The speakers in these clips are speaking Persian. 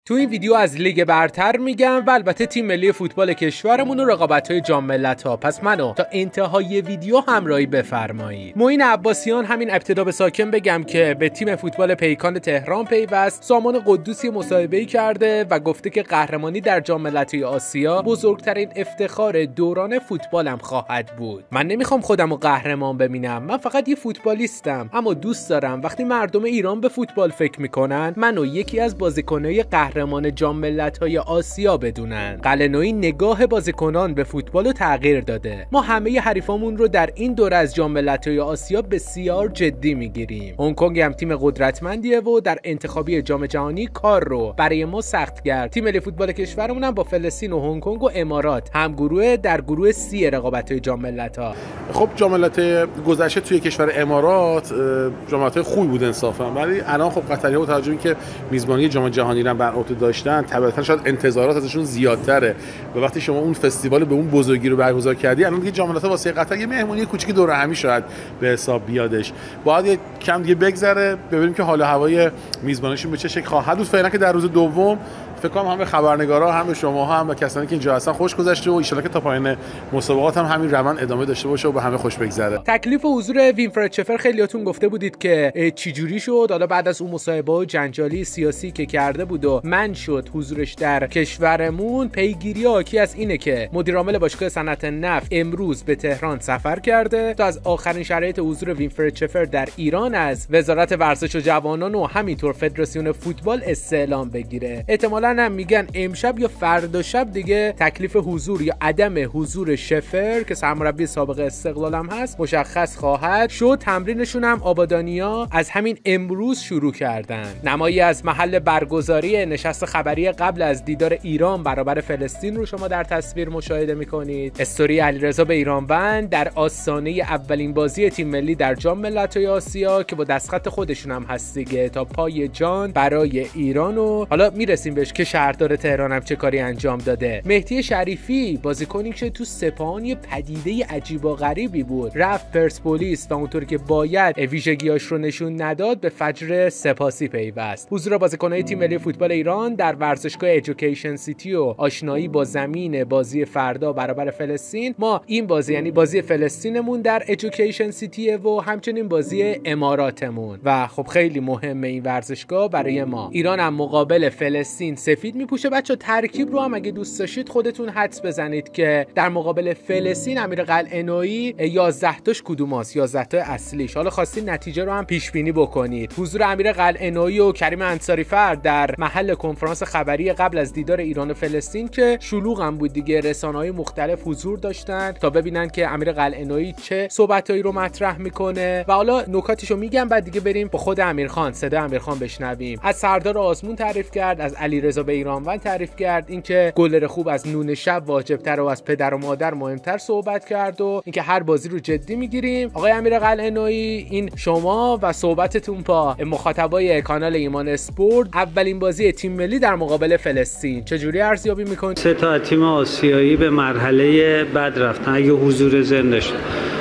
تو این ویدیو از لیگ برتر میگم و البته تیم ملی فوتبال کشورمون و رقابت‌های جام ملت‌ها. پس منو تا انتهای ویدیو همراهی بفرمایید. معین عباسیان همین ابتدا به ساکن بگم که به تیم فوتبال پیکان تهران پیوست. سامان قدوسی مصاحبه‌ای کرده و گفته که قهرمانی در جام ملت‌های آسیا بزرگترین افتخار دوران فوتبالم خواهد بود. من نمیخوام خودمو قهرمان ببینم، من فقط یه فوتبالیستم، اما دوست دارم وقتی مردم ایران به فوتبال فکر میکنن منو یکی از بازیکن‌های قهرمان جام ملت‌های آسیا بدونن. قلعه‌نویی نگاه بازیکنان به فوتبال رو تغییر داده. ما همه حریفامون رو در این دوره از جام ملت‌های آسیا بسیار جدی میگیریم. هنگ کنگ هم تیم قدرتمندیه و در انتخابی جام جهانی کار رو برای ما سخت کرد. تیم ملی فوتبال کشورمون هم با فلسطین و هنگ کنگ و امارات هم گروه در گروه سی رقابت‌های جام ملت‌ها. خب جام ملت‌های گذشته توی کشور امارات جام ملت‌های خوبی بود انصافا، ولی الان خب قطری‌ها با توجه به اینکه میزبانی جام جهانی رو بر عهده داشتن طبیعتاً شاید انتظارات ازشون زیادتره و وقتی شما اون فستیوال به اون بزرگی رو برگزار کردی الان دیگه جام ملت‌ها واسه قطر یه مهمونی کوچیک دوره همی شاید به حساب بیادش. باید یه کم دیگه بگذره ببینیم که حال و هوای میزبانشون به چه شکل خواهد بود. فعلا که در روز دوم فکر کنم هم به خبرنگارا هم به شما هم و کسانی که اینجا هستن خوش گذشته و ان شاءالله که تا پایان مسابقات هم همین روند ادامه داشته باشه و به همه خوش بگذره. تکلیف حضور وینفرد شفر خیلیاتون گفته بودید که چی جوری شد. حالا بعد از اون مصاحبه و جنجالی سیاسی که کرده بود و من شد حضورش در کشورمون، پیگیری حاکی از اینه که مدیر عامل باشگاه صنعت نفت امروز به تهران سفر کرده تا از آخرین شرایط حضور وینفرد شفر در ایران از وزارت ورزش و جوانان و همینطور فدراسیون فوتبال استعلام بگیره. احتمالاً هم میگن امشب یا فردا شب دیگه تکلیف حضور یا عدم حضور شفر که سرمربی سابق استقلال هم هست مشخص خواهد شد. تمرینشون هم آبادانیا از همین امروز شروع کردن. نمایی از محل برگزاری نشست خبری قبل از دیدار ایران برابر فلسطین رو شما در تصویر مشاهده میکنید. استوری علیرضا به ایرانوند در آستانه اولین بازی تیم ملی در جام ملت‌های آسیا که با دستخط خودشون هم هست دیگه، تا پای جان برای ایران. و حالا میرسیم بهش که شهردار تهران هم چه کاری انجام داده. مهدی شریفی بازیکنی که تو سپاهان یه پدیده عجیب و غریبی بود، رفت پرسپولیس و اونطوری که باید ویژگیاش رو نشون نداد به فجر سپاسی پیوست. حضور بازیکن‌های تیم ملی فوتبال ایران در ورزشگاه ایژوکیشن سیتی و آشنایی با زمین بازی فردا برابر فلسطین. ما این بازی یعنی بازی فلسطینمون در ایژوکیشن سیتی و همچنین بازی اماراتمون و خب خیلی مهمه این ورزشگاه برای ما. ایران هم مقابل فلسطین سفید میپوشه. بچا ترکیب رو هم اگه دوست داشتید خودتون حدس بزنید که در مقابل فلسطین امیر قلعه‌نویی 11 تاش کدوماست، 11 تا اصلیش. حالا خواستین نتیجه رو هم پیش بینی بکنید. حضور امیر قلعه‌نویی و کریم انصاری‌فر در محل کنفرانس خبری قبل از دیدار ایران و فلسطین که شلوغ هم بود دیگه، رسانه‌های مختلف حضور داشتن تا ببینن که امیر قلعه‌نویی چه صحبتایی رو مطرح میکنه و حالا نکاتیشو میگم بعد دیگه بریم با خود امیرخان، صدا امیرخان بشنویم. از سردار آزمون تعریف کرد، از علیرضا به ایرانوند تعریف کرد، اینکه گلر خوب از نون شب واجب‌تر و از پدر و مادر مهمتر صحبت کرد و اینکه هر بازی رو جدی میگیریم. آقای امیر قلعه‌نویی، این شما و صحبتتون با مخاطبای کانال ایمان اسپورت اولین بازی تیم ملی در مقابل فلسطین چجوری ارزیابی میکنید؟ سه تا تیم آسیایی به مرحله بعد رفتن اگه حضور زندش.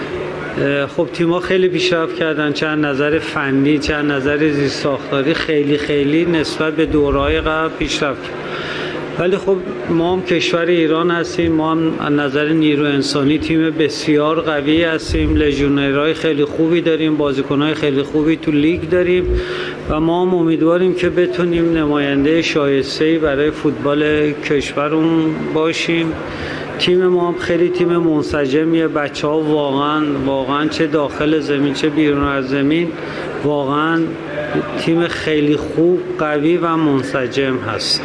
خب تیم‌ها خیلی پیشرفت کردن، چند نظر فنی چند نظر زیرساختاری خیلی نسبت به دوره‌های قبل پیشرفت کردن. ولی خب ما هم کشور ایران هستیم، ما هم از نظر نیرو انسانی تیم بسیار قوی هستیم، لژیونرهای خیلی خوبی داریم، بازیکن‌های خیلی خوبی تو لیگ داریم و ما هم امیدواریم که بتونیم نماینده شایسته‌ای برای فوتبال کشورمون باشیم. تیم ما هم خیلی تیم منسجمیه، بچه‌ها واقعاً چه داخل زمین چه بیرون از زمین واقعاً تیم خیلی خوب، قوی و منسجم هست.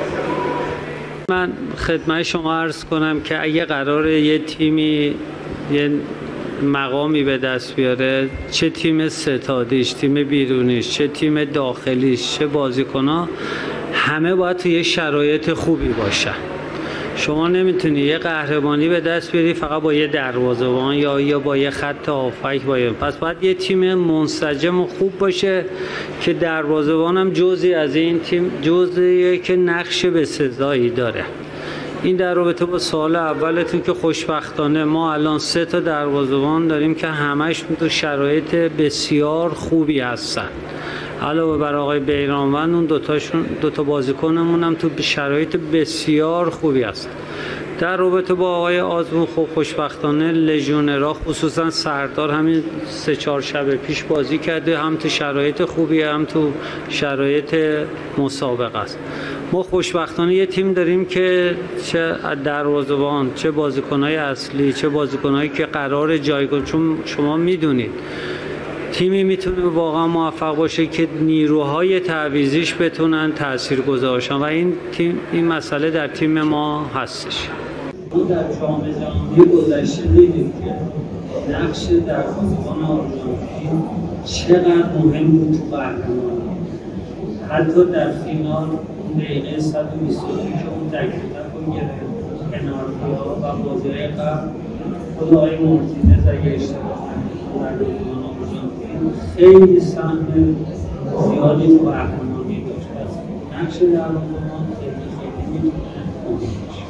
من خدمت شما عرض کنم که اگه قراره یه تیمی یه مقامی به دست بیاره، چه تیم ستادیش، تیم بیرونیش، چه تیم داخلیش، چه بازیکن‌ها، همه باید توی یه شرایط خوبی باشن. شما نمیتونی یه قهرمانی به دست بیاری فقط با یه دروازه‌بان یا با یه خط هافک پس باید یه تیم منسجم و خوب باشه که دروازه‌بان هم جزئی از این تیم، جزئیه که نقش بسزایی داره. این در رابطه با سوال اولتون که خوشبختانه ما الان 3 تا دروازه‌بان داریم که همش تو شرایط بسیار خوبی هستن علاوه بر آقای بیرانوند اون دوتا بازیکنمون هم تو شرایط بسیار خوبی هست. در رابطه با آقای آزمون خب خوشبختانه لژیونرها خصوصا سردار همین 3-4 شب پیش بازی کرده، هم تو شرایط خوبی هم تو شرایط مسابقه است. ما خوشبختانه یه تیم داریم که چه دروازه‌بان، چه بازیکن‌های اصلی، چه بازیکن‌هایی که قرار جایگزین، چون شما میدونید تیمی میتونه واقعا موفق باشه که نیروهای تعویضیش بتونن تاثیرگذار باشن و این مسئله در تیم ما هستش. ما در جام جهانی گذشته دیدیم که نقش دروازه‌بان آرژانتین چقدر مهم بود تو قهرمانی. حتی در فینال دقیقه 122 که اون دقیقه رو گرفت پنالتی‌ها و بازی‌های قبل خود آقای مارتینز اگه اشتباه نکنم خیلی سهم زیادی تو قهرمانی داشته. نقش دروازه‌بان خیلی میتونه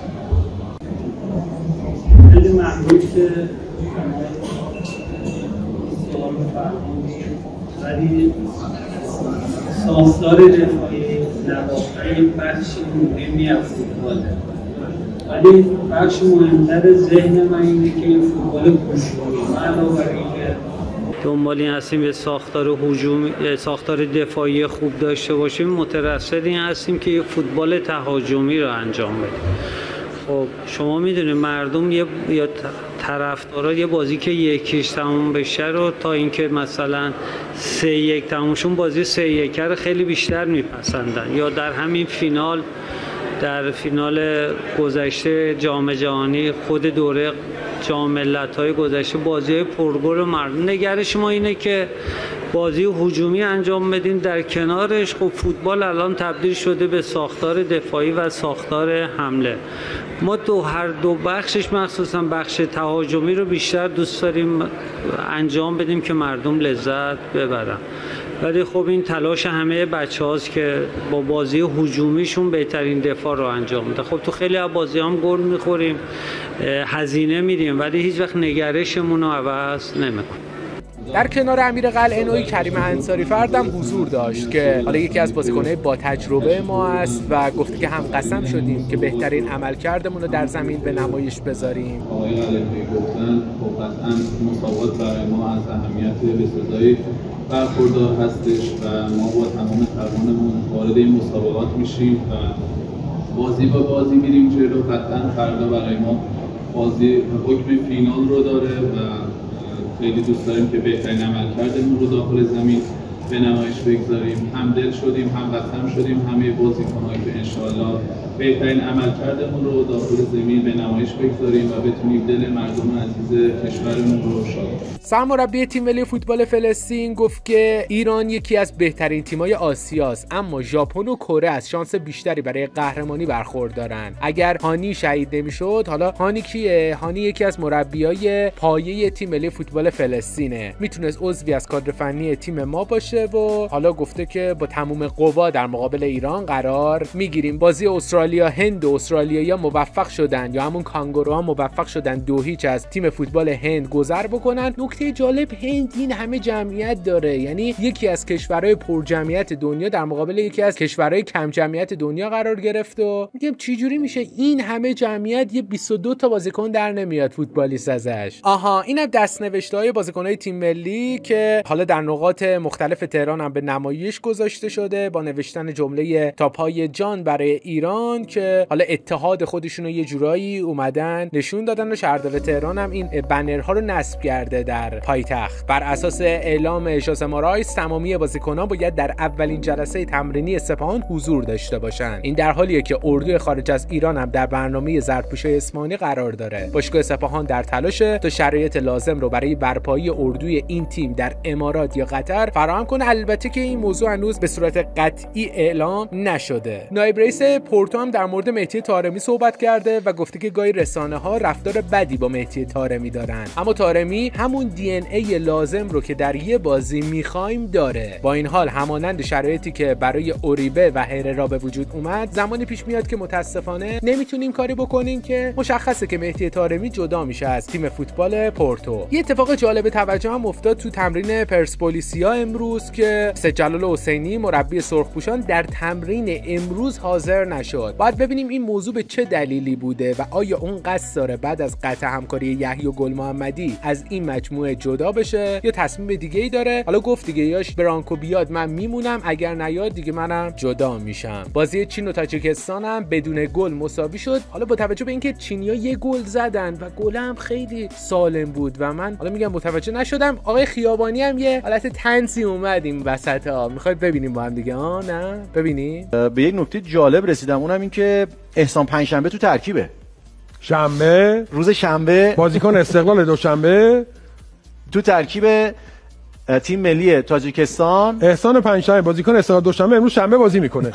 خیلی ممنون که سوال فرمودید، ولی ساختار دفاعی نواقع بخش مهمی از فوتباله، ولی بخش مهمتر ذهن من اینه که این فوتبال هجومی علاوه بر اینکه دنبال این هستیم یه ساختار دفاعی خوب داشته باشیم، مترصد این هستیم که یه فوتبال تهاجمی رو انجام بدیم. خب شما میدونید مردم یا طرفدارا یه بازی که یکیش تموم بشه رو تا اینکه مثلا 3-1 تمومشون بازی 3-1 رو خیلی بیشتر میپسندن. یا در همین در فینال گذشته جام جهانی، خود دوره جام ملت‌های گذشته بازی پرگل مردم، نگرش ما اینه که بازی هجومی انجام بدین، در کنارش خب فوتبال الان تبدیل شده به ساختار دفاعی و ساختار حمله. ما هر دو بخشش مخصوصا بخش تهاجمی رو بیشتر دوست داریم انجام بدیم که مردم لذت ببرن، ولی خب این تلاش همه بچه‌هاست که با بازی هجومیشون بهترین دفاع رو انجام میدن. خب تو خیلی از بازی‌ها هم گل می‌خوریم، هزینه میدیم، ولی هیچ وقت نگرشمون رو عوض نمی‌کنیم. در کنار امیر قلعه‌نویی کریم انصاری فرد هم حضور داشت که حالا یکی از بازیکن‌های با تجربه ما است و گفته که هم قسم شدیم که بهترین عملکردمون رو در زمین به نمایش بذاریم. آقای قلعه‌نویی گفتن خب قطعاً مسابقات برای ما از اهمیت بسزایی برخوردار هستش و ما با تمام توانمون وارد این مسابقات میشیم و بازی با بازی میریم جلو. قطعاً فردا برای ما بازی حکم فینال رو داره و خیلی دوست داریم که بهترین عملکردمون رو داخل زمین به نمایش بگذاریم. هم دل شدیم هم قسم شدیم همه بازیکن‌هایی که انشاءالله بهترین عملکردمون رو داخل زمین به نمایش بگذاریم و بتونیم دل مردم عزیز کشورمون رو شاد کنیم. سرمربی تیم ملی فوتبال فلسطین گفت که ایران یکی از بهترین تیم‌های آسیاست، اما ژاپن و کره از شانس بیشتری برای قهرمانی برخوردارن. اگر هانی شهید نمی‌شد، حالا هانی کیه؟ هانی یکی از مربیای پایه تیم ملی فوتبال فلسطینه. میتونست عضوی از کادر فنی تیم ما باشه و حالا گفته که با تمام قوا در مقابل ایران قرار میگیریم. بازی استرالیا هند و استرالیایی‌ها موفق شدن، یا همون کانگوروها موفق شدن 2-0 از تیم فوتبال هند گذر بکنن. نکته جالب، هند این همه جمعیت داره، یعنی یکی از کشورهای پر جمعیت دنیا در مقابل یکی از کشورهای کم جمعیت دنیا قرار گرفت و میگم چه جوری میشه این همه جمعیت یه 22 تا بازیکن در نمیاد فوتبالیست ازش. آها، اینم دست‌نوشته‌های بازیکن‌های تیم ملی که حالا در نقاط مختلف تهران هم به نمایش گذاشته شده با نوشتن جمله تاپ‌های جان برای ایران که حالا اتحاد خودشون رو یه جورایی اومدن نشون دادن و شهردار تهران هم این بنرها رو نصب کرده در پایتخت. بر اساس اعلام ژوزه مورایس تمامی بازیکنان باید در اولین جلسه تمرینی سپاهان حضور داشته باشند. این در حالیه که اردوی خارج از ایران هم در برنامه زرتپوش‌های اسمانی قرار داره. باشگاه سپاهان در تلاشه تا شرایط لازم رو برای برپایی اردوی این تیم در امارات یا قطر فراهم کنه. البته که این موضوع هنوز به صورت قطعی اعلام نشده. نایب رئیس پورتو هم هم در مورد مهدی طارمی صحبت کرده و گفته که گاهی رسانه‌ها رفتار بدی با مهدی طارمی دارن، اما طارمی همون دی ان ای لازم رو که در یه بازی می‌خوایم داره. با این حال همانند شرایطی که برای اوریبه و هررا به وجود اومد، زمانی پیش میاد که متاسفانه نمیتونیم کاری بکنیم که مشخصه که مهدی طارمی جدا میشه از تیم فوتبال پورتو. یه اتفاق جالب توجه هم افتاد تو تمرین پرسپولیسیا امروز که سید جلال حسینی مربی سرخپوشان در تمرین امروز حاضر نشد. باید ببینیم این موضوع به چه دلیلی بوده و آیا اون قصد داره بعد از قطع همکاری یحیی گل محمدی از این مجموعه جدا بشه یا تصمیم دیگه‌ای داره. حالا گفت دیگه یاش برانکو بیاد من میمونم، اگر نیاد دیگه منم جدا میشم. بازی چین و تاجیکستان هم بدون گل مساوی شد. حالا با توجه به اینکه چینی‌ها یه گل زدن و گل هم خیلی سالم بود و من حالا میگم متوجه نشدم. آقای خیابانی هم یه حالت تنسی اومد این وسطا. میخواید ببینیم با هم دیگه؟ نه ببینیم. به یک نکته جالب رسیدم، اونم این که احسان پنجشنبه تو ترکیبه. شنبه، روز شنبه بازیکن استقلال، دوشنبه تو ترکیب تیم ملی تاجیکستان. احسان پنجشنبه بازیکن استقلال، دوشنبه امروز شنبه بازی میکنه.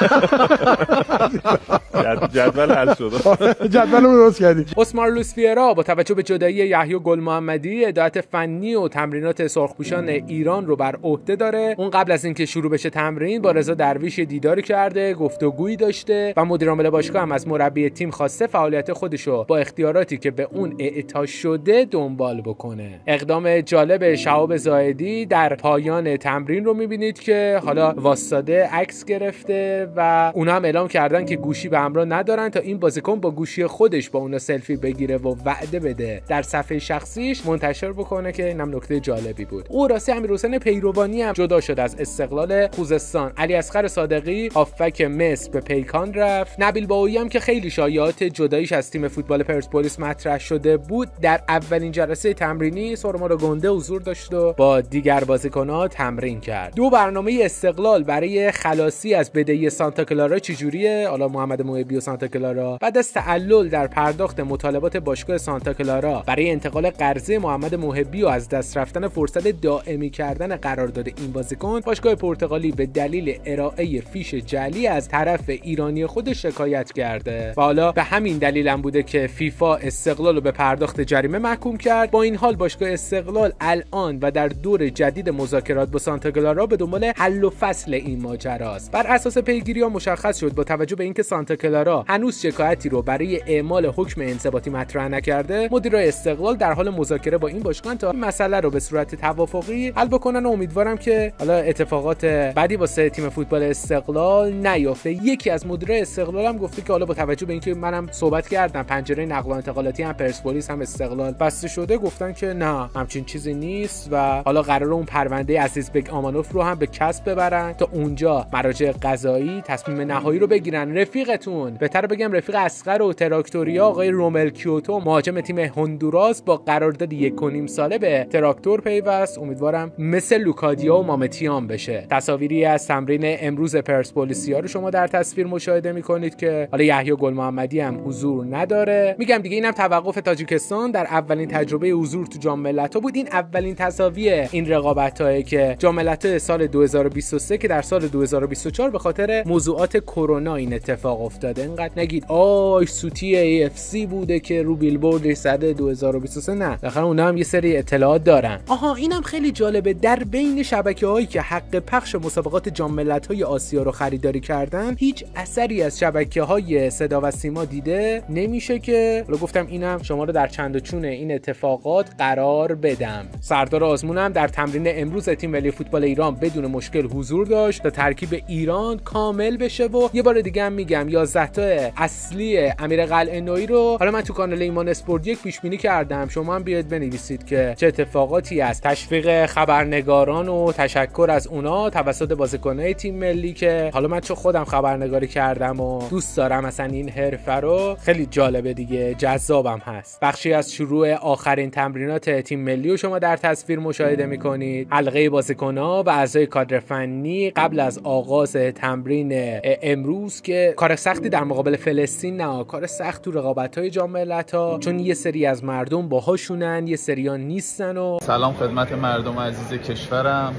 جدول حل شد. جدول رو درست کردی. اسمار لوسفیرا با توجه به جدایی یحیی گل محمدی هدایت فنی و تمرینات سرخپوشان ایران رو بر عهده داره. اون قبل از اینکه شروع بشه تمرین با رضا درویش دیداری کرده، گفتگویی داشته و مدیر عامل باشگاه هم از مربی تیم خواسته فعالیت خودشو با اختیاراتی که به اون اعطا شده دنبال بکنه. اقدام جالب شهاب زاهدی در پایان تمرین رو میبینید که حالا واسطه عکس گرفته و اونا هم اعلام کردن که گوشی به همراه ندارن تا این بازیکن با گوشی خودش با اونا سلفی بگیره و وعده بده در صفحه شخصیش منتشر بکنه که اینم نکته جالبی بود. او راستی امیرحسین پیروانی هم جدا شد از استقلال خوزستان. علی اصغر صادقی هافبک مصر به پیکان رفت. نبیل باهویی هم که خیلی شایعات جداییش از تیم فوتبال پرسپولیس مطرح شده بود، در اولین جلسه تمرینی سرمارا گنده حضور داشت و با دیگر بازیکن‌ها تمرین کرد. دو برنامه استقلال برای خلاصی از بدهی سانتا کلارا چجوریه؟ حالا محمد محبی و سانتا کلارا بعد از تعلل در پرداخت مطالبات باشگاه سانتا کلارا برای انتقال قرضه محمد محبی و از دست رفتن فرصت دائمی کردن قرارداد این بازیکن، باشگاه پرتغالی به دلیل ارائه فیش جعلی از طرف ایرانی خودش شکایت کرده و حالا به همین دلیل هم بوده که فیفا استقلال رو به پرداخت جریمه محکوم کرد. با این حال باشگاه استقلال الان و در دور جدید مذاکرات با سانتا کلارا به دنبال حل و فصل این ماجراست. بر اساس پیگیری‌ها مشخص شد با توجه به اینکه سانتا کلارا هنوز شکایتی رو برای اعمال حکم انضباطی مطرح نکرده، مدیرای استقلال در حال مذاکره با این باشگاه تا این مسئله رو به صورت توافقی حل بکنن و امیدوارم که حالا اتفاقات بعدی واسه تیم فوتبال استقلال نیافته. یکی از مدیرای استقلال هم گفته که حالا با توجه به اینکه منم صحبت کردم پنجره نقل و انتقالاتی هم پرسپولیس هم استقلال بسته شده، گفتن که نه همچین چیزی نیست و حالا قراره اون پرونده عزیزبک آمانوف رو هم به کسب ببرن تا اونجا مراجع قضایی تصمیم نهایی رو بگیرن. رفیقتون بهتر بگم رفیق اصغر و تراکتوریا آقای رومل کیوتو مهاجم تیم هندوراس با قرارداد 1.5 ساله به تراکتور پیوست. امیدوارم مثل لوکادیا و مامتیان بشه. تصاویری از تمرین امروز پرسپولیسیا رو شما در تصویر مشاهده میکنید که حالا یحیی گل محمدی هم حضور نداره. میگم دیگه اینم توقف تاجیکستان در اولین تجربه حضور تو جام ملت‌ها بود. این اولین تساوی این رقابت‌هایی که جام ملت‌های سال 2023 که در سال 2024 به خاطر موضوعات کرونا این اتفاق افتاده. اینقدر نگید آی سوتی AFC بوده که رو بیلبورد زده 2023. نه، بالاخره اونها هم یه سری اطلاعات دارن. آها اینم خیلی جالبه، در بین شبکه‌هایی که حق پخش مسابقات جام ملت‌های آسیا رو خریداری کردن هیچ اثری از شبکه‌های صدا و سیما دیده نمیشه که حالا گفتم اینم شما رو در چند و چون این اتفاقات قرار بدم. سردار آزمون هم در تمرین امروز تیم ملی فوتبال ایران بدون مشکل حضور داشت تا ترکیب ایران کامل بشه و یه بار دیگه هم میگم 11 تا اصلی امیر قلعه نویی رو حالا من تو کانال ایمان اسپورت یک پیش بینی کردم، شما هم بیاید بنویسید که چه اتفاقاتی از تشویق خبرنگاران و تشکر از اونا توسط بازیکن‌های تیم ملی که حالا من چون خودم خبرنگاری کردم و دوست دارم مثلا این حرفه رو، خیلی جالبه دیگه، جذابم هست. بخشی از شروع آخرین تمرینات تیم ملی رو شما در تصویر مشاهده می‌کنید. حلقه بازیکن‌ها و اعضای کادر فنی قبل از آغاز تمرین امروز که کار سختی در مقابل فلسطین نه، کار سخت تو رقابت‌های جام ملت‌ها، چون یه سری از مردم باهاشونن یه سریان نیستن. و سلام خدمت مردم عزیز کشورم.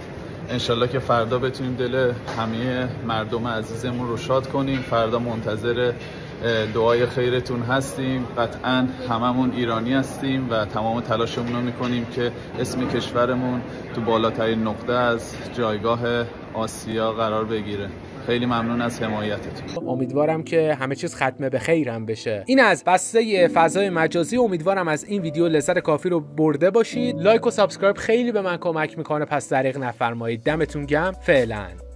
انشالله که فردا بتونیم دل همه مردم عزیزمون رو شاد کنیم. فردا منتظر دعای خیرتون هستیم. قطعا هممون ایرانی هستیم و تمام تلاشمون رو میکنیم که اسم کشورمون تو بالاترین نقطه از جایگاه آسیا قرار بگیره. خیلی ممنون از حمایتتون. امیدوارم که همه چیز ختمه به خیرم بشه. این از بسته فضای مجازی. امیدوارم از این ویدیو لذت کافی رو برده باشید. لایک و سابسکرایب خیلی به من کمک میکنه، پس دریغ نفرمایید. دمتون گرم. فعلا.